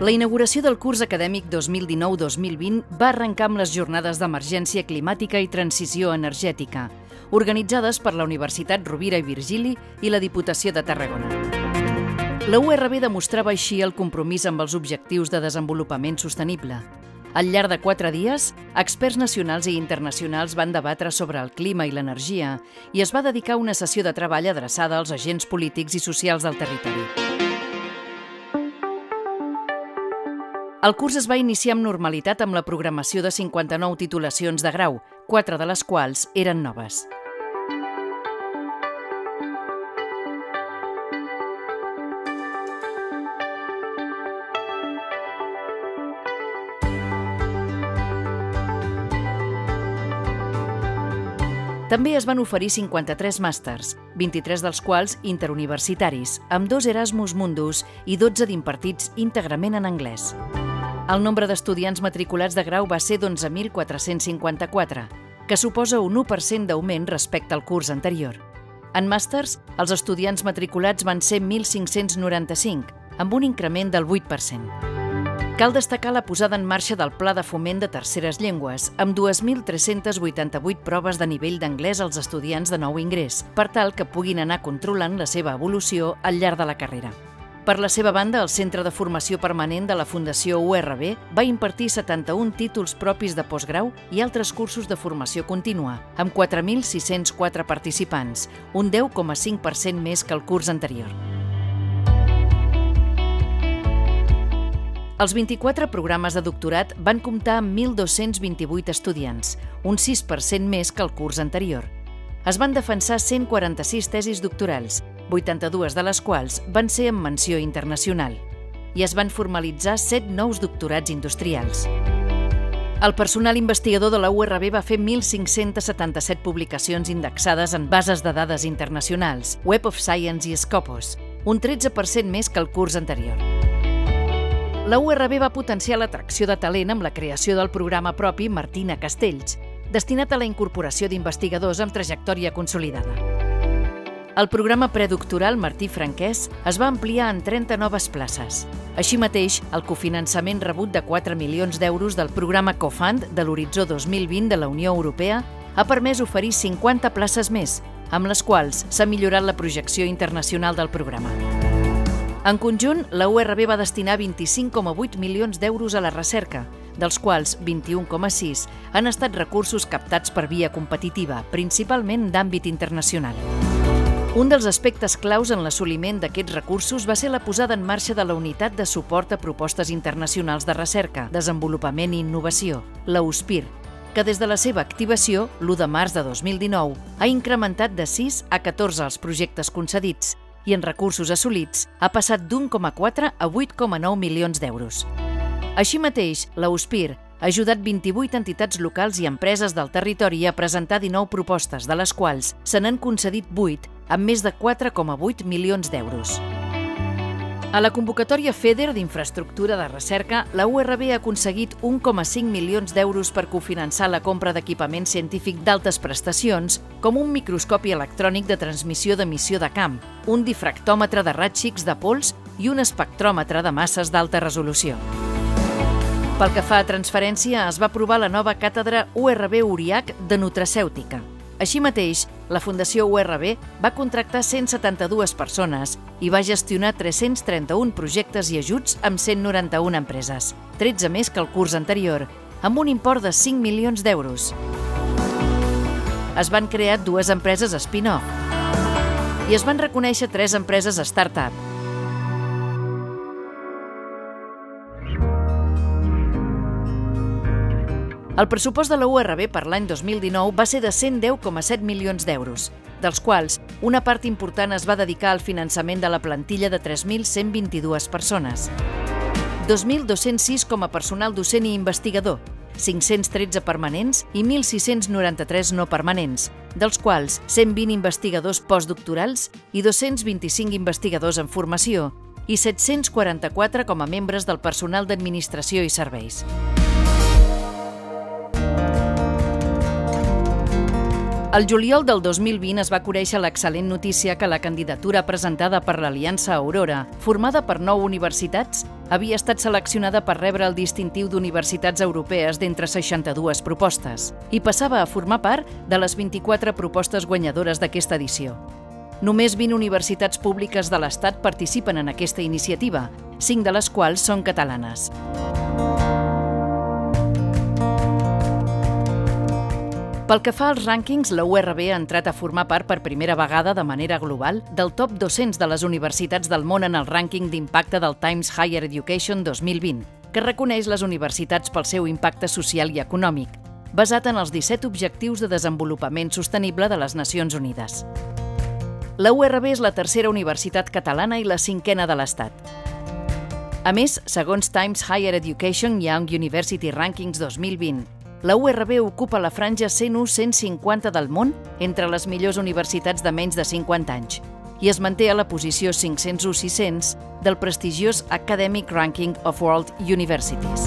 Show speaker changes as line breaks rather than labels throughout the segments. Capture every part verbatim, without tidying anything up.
La inauguració del curs acadèmic dos mil dinou dos mil vint va arrencar amb les jornades d'emergència climàtica i transició energètica, organitzades per la Universitat Rovira i Virgili i la Diputació de Tarragona. La U R B demostrava així el compromís amb els objectius de desenvolupament sostenible. Al llarg de quatre dies, experts nacionals i internacionals van debatre sobre el clima i l'energia i es va dedicar una sessió de treball adreçada als agents polítics i socials del territori. El curs es va iniciar amb normalitat amb la programació de cinquanta-nou titulacions de grau, quatre de les quals eren noves. També es van oferir cinquanta-tres màsters, vint-i-tres dels quals interuniversitaris, amb dos Erasmus Mundus i dotze d'impartits íntegrament en anglès. El nombre d'estudiants matriculats de grau va ser d'onze mil quatre-cents cinquanta-quatre, que suposa un u per cent d'augment respecte al curs anterior. En màsters, els estudiants matriculats van ser mil cinc-cents noranta-cinc, amb un increment del vuit per cent. Cal destacar la posada en marxa del Pla de Foment de Terceres Llengües, amb dues mil tres-cents vuitanta-vuit proves de nivell d'anglès als estudiants de nou ingrés, per tal que puguin anar controlant la seva evolució al llarg de la carrera. Per la seva banda, el Centre de Formació Permanent de la Fundació U R B va impartir setanta-un títols propis de postgrau i altres cursos de formació contínua, amb quatre mil sis-cents quatre participants, un deu coma cinc per cent més que el curs anterior. Els vint-i-quatre programes de doctorat van comptar amb mil dos-cents vint-i-vuit estudiants, un sis per cent més que el curs anterior. Es van defensar cent quaranta-sis tesis doctorals, vuitanta-dues de les quals van ser amb menció internacional, i es van formalitzar set nous doctorats industrials. El personal investigador de la U R B va fer mil cinc-cents setanta-set publicacions indexades en bases de dades internacionals, Web of Science i Scopus, un tretze per cent més que el curs anterior. La U R B va potenciar l'atracció de talent amb la creació del programa propi Martina Castells, destinat a la incorporació d'investigadors amb trajectòria consolidada. El programa predoctoral Martí Franquès es va ampliar en trenta noves places. Així mateix, el cofinançament rebut de quatre milions d'euros del programa CoFund de l'Horitzó dos mil vint de la Unió Europea ha permès oferir cinquanta places més, amb les quals s'ha millorat la projecció internacional del programa. En conjunt, la U R B va destinar vint-i-cinc coma vuit milions d'euros a la recerca, dels quals vint-i-un coma sis han estat recursos captats per via competitiva, principalment d'àmbit internacional. Un dels aspectes claus en l'assoliment d'aquests recursos va ser la posada en marxa de la Unitat de Suport a Propostes Internacionals de Recerca, Desenvolupament i Innovació, la U S P I R, que des de la seva activació, l'u de març de dos mil dinou, ha incrementat de sis a catorze els projectes concedits i en recursos assolits ha passat d'un coma quatre a vuit coma nou milions d'euros. Així mateix, la U S P I R ha ajudat vint-i-vuit entitats locals i empreses del territori a presentar dinou propostes, de les quals se n'han concedit vuit, amb més de quatre coma vuit milions d'euros. A la convocatòria FEDER d'Infraestructura de Recerca, la U R B ha aconseguit un coma cinc milions d'euros per cofinançar la compra d'equipament científic d'altes prestacions, com un microscopi electrònic de transmissió d'emissió de camp, un difractòmetre de raigs X de pols i un espectròmetre de masses d'alta resolució. Pel que fa a transferència, es va aprovar la nova càtedra U R B URIAC de nutracèutica. Així mateix, la Fundació U R B va contractar cent setanta-dues persones i va gestionar tres-cents trenta-un projectes i ajuts amb cent noranta-una empreses, tretze més que el curs anterior, amb un import de cinc milions d'euros. Es van crear dues empreses spin-off i es van reconèixer tres empreses start-up. El pressupost de la U R B per l'any dos mil dinou va ser de cent deu coma set milions d'euros, dels quals una part important es va dedicar al finançament de la plantilla de tres mil cent vint-i-dues persones, dos mil dos-cents sis com a personal docent i investigador, cinc-cents tretze permanents i mil sis-cents noranta-tres no permanents, dels quals cent vint investigadors postdoctorals i dos-cents vint-i-cinc investigadors en formació i set-cents quaranta-quatre com a membres del personal d'administració i serveis. El juliol del dos mil vint es va conèixer l'excel·lent notícia que la candidatura presentada per l'Aliança Aurora, formada per nou universitats, havia estat seleccionada per rebre el distintiu d'universitats europees d'entre seixanta-dues propostes i passava a formar part de les vint-i-quatre propostes guanyadores d'aquesta edició. Només vint universitats públiques de l'Estat participen en aquesta iniciativa, cinc de les quals són catalanes. Pel que fa als rànquings, la U R B ha entrat a formar part per primera vegada de manera global del top dos-cents de les universitats del món en el rànquing d'impacte del Times Higher Education dos mil vint, que reconeix les universitats pel seu impacte social i econòmic, basat en els disset Objectius de Desenvolupament Sostenible de les Nacions Unides. La U R B és la tercera universitat catalana i la cinquena de l'Estat. A més, segons Times Higher Education Young University Rankings dos mil vint, la U R B ocupa la franja cent u a cent cinquanta del món entre les millors universitats de menys de cinquanta anys i es manté a la posició cinc-cents u a sis-cents del prestigiós Academic Ranking of World Universities.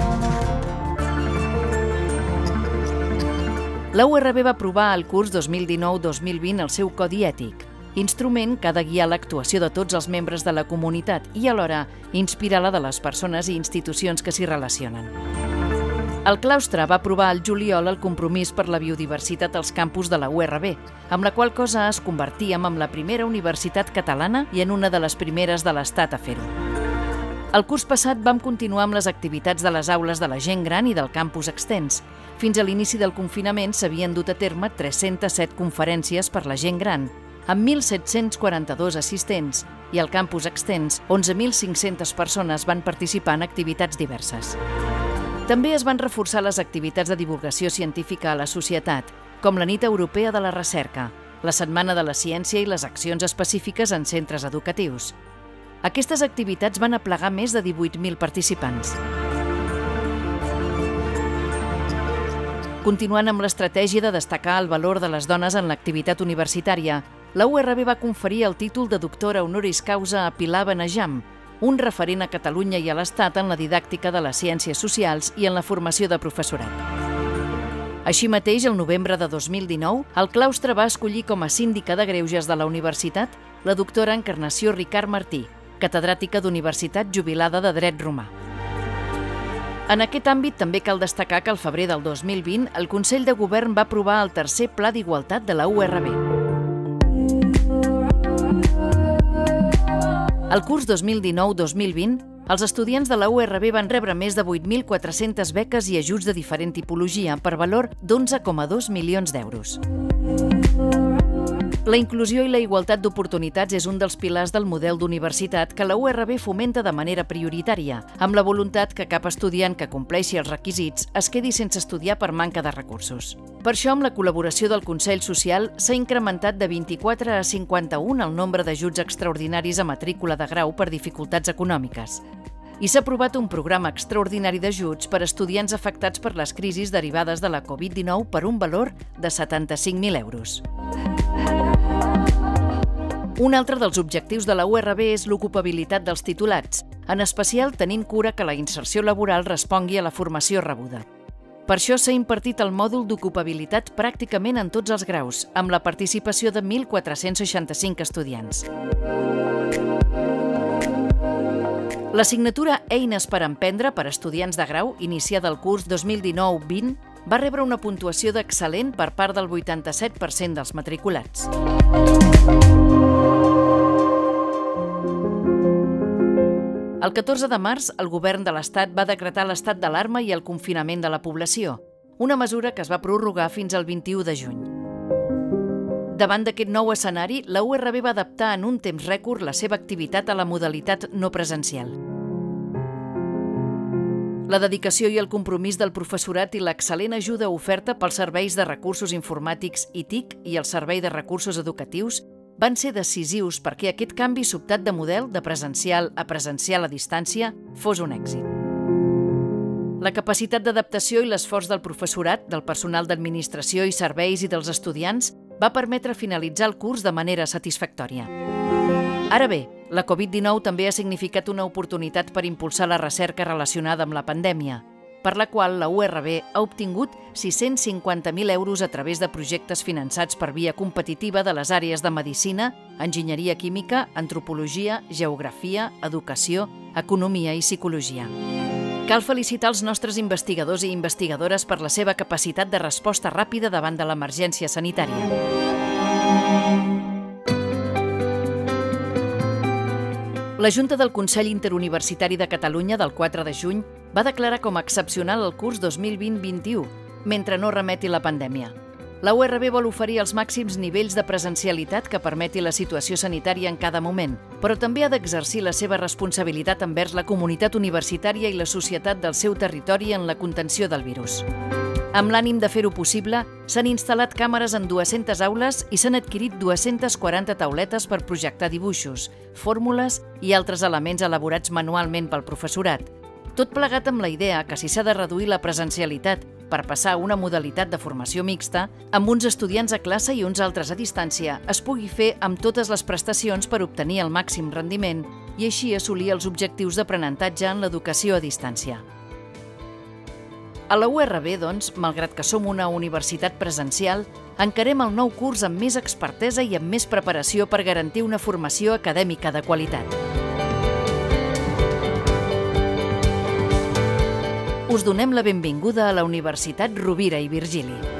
La U R B va aprovar el curs dos mil dinou dos mil vint el seu Codi Ètic, instrument que ha de guiar l'actuació de tots els membres de la comunitat i alhora inspirar la de les persones i institucions que s'hi relacionen. El claustre va aprovar al juliol el compromís per la biodiversitat als campus de la U R B, amb la qual cosa es convertíem en la primera universitat catalana i en una de les primeres de l'Estat a fer-ho. El curs passat vam continuar amb les activitats de les aules de la gent gran i del campus extens. Fins a l'inici del confinament s'havien dut a terme tres-centes set conferències per la gent gran, amb mil set-cents quaranta-dos assistents, i al campus extens, onze mil cinc-centes persones van participar en activitats diverses. També es van reforçar les activitats de divulgació científica a la societat, com la Nit Europea de la Recerca, la Setmana de la Ciència i les accions específiques en centres educatius. Aquestes activitats van aplegar més de divuit mil participants. Continuant amb l'estratègia de destacar el valor de les dones en l'activitat universitària, la U R B va conferir el títol de doctora honoris causa a Pilar Benejam, un referent a Catalunya i a l'Estat en la didàctica de les ciències socials i en la formació de professorat. Així mateix, el novembre de dos mil dinou, el claustre va escollir com a síndica de greuges de la universitat la doctora Encarnació Ricard Martí, catedràtica d'Universitat jubilada de Dret Romà. En aquest àmbit també cal destacar que al febrer del dos mil vint el Consell de Govern va aprovar el tercer Pla d'Igualtat de la U R B. Al curs dos mil dinou dos mil vint, els estudiants de la U R B van rebre més de vuit mil quatre-centes beques i ajuts de diferent tipologia per valor d'onze coma dos milions d'euros. La inclusió i la igualtat d'oportunitats és un dels pilars del model d'universitat que la U R B fomenta de manera prioritària, amb la voluntat que cap estudiant que compleixi els requisits es quedi sense estudiar per manca de recursos. Per això, amb la col·laboració del Consell Social, s'ha incrementat de vint-i-quatre a cinquanta-un el nombre d'ajuts extraordinaris a matrícula de grau per dificultats econòmiques. I s'ha aprovat un programa extraordinari d'ajuts per a estudiants afectats per les crisis derivades de la Covid dinou per un valor de setanta-cinc mil euros. Un altre dels objectius de la U R B és l'ocupabilitat dels titulats, en especial tenint cura que la inserció laboral respongui a la formació rebuda. Per això s'ha impartit el mòdul d'ocupabilitat pràcticament en tots els graus, amb la participació de mil quatre-cents seixanta-cinc estudiants. L'assignatura Eines per emprendre per a estudiants de grau, iniciada el curs dos mil dinou vint, va rebre una puntuació d'excel·lent per part del vuitanta-set per cent dels matriculats. El catorze de març, el govern de l'Estat va decretar l'estat d'alarma i el confinament de la població, una mesura que es va prorrogar fins al vint-i-u de juny. Davant d'aquest nou escenari, la U R B va adaptar en un temps rècord la seva activitat a la modalitat no presencial. La dedicació i el compromís del professorat i l'excel·lent ajuda oferta pels serveis de recursos informàtics I T I C i el Servei de Recursos Educatius van ser decisius perquè aquest canvi sobtat de model de presencial a presencial a distància fos un èxit. La capacitat d'adaptació i l'esforç del professorat, del personal d'administració i serveis i dels estudiants va permetre finalitzar el curs de manera satisfactòria. Ara bé, la Covid dinou també ha significat una oportunitat per impulsar la recerca relacionada amb la pandèmia. per la qual la U R B ha obtingut sis-cents cinquanta mil euros a través de projectes finançats per via competitiva de les àrees de Medicina, Enginyeria Química, Antropologia, Geografia, Educació, Economia i Psicologia. Cal felicitar els nostres investigadors i investigadores per la seva capacitat de resposta ràpida davant de l'emergència sanitària. La Junta del Consell Interuniversitari de Catalunya del quatre de juny va declarar com a excepcional el curs dos mil vint vint u, mentre no remeti la pandèmia. La U R B vol oferir els màxims nivells de presencialitat que permeti la situació sanitària en cada moment, però també ha d'exercir la seva responsabilitat envers la comunitat universitària i la societat del seu territori en la contenció del virus. Amb l'ànim de fer-ho possible, s'han instal·lat càmeres en dues-centes aules i s'han adquirit dues-centes quaranta tauletes per projectar dibuixos, fórmules i altres elements elaborats manualment pel professorat. Tot plegat amb la idea que si s'ha de reduir la presencialitat per passar a una modalitat de formació mixta, amb uns estudiants a classe i uns altres a distància, es pugui fer amb totes les prestacions per obtenir el màxim rendiment i així assolir els objectius d'aprenentatge en l'educació a distància. A la U R B, doncs, malgrat que som una universitat presencial, encarem el nou curs amb més expertesa i amb més preparació per garantir una formació acadèmica de qualitat. Us donem la benvinguda a la Universitat Rovira i Virgili.